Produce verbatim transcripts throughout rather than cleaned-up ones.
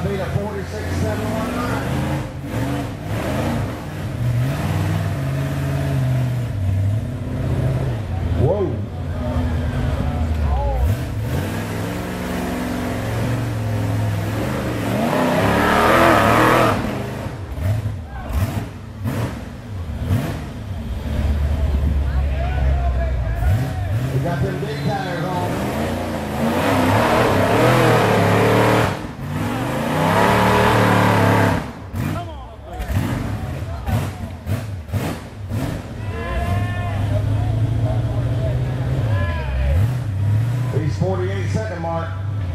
to beat a forty-six seven one nine. Whoa. We got them big tires on. He's forty-eight second mark.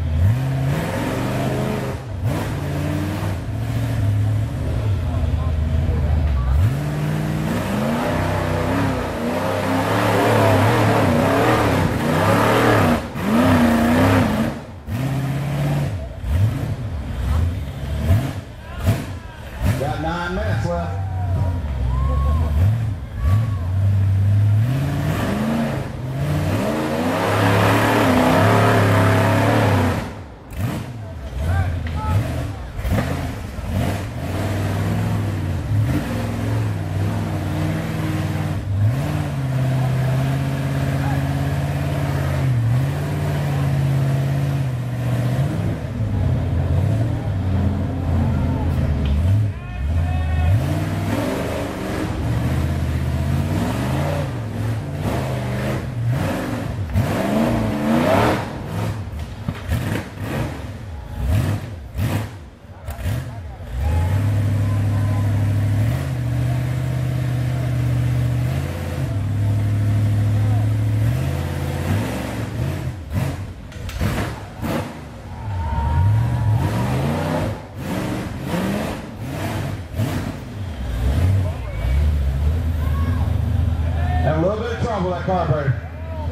Got nine minutes left. Had a little bit of trouble, that carburetor.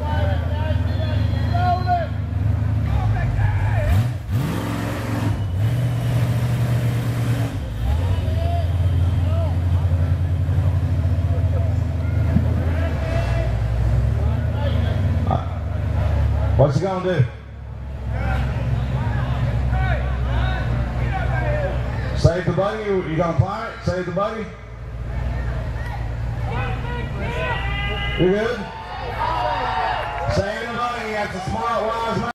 What's he gonna do? Save the buggy? You gonna climb it? Save the buggy? You good? Save the buggy. That's a smart, wise man.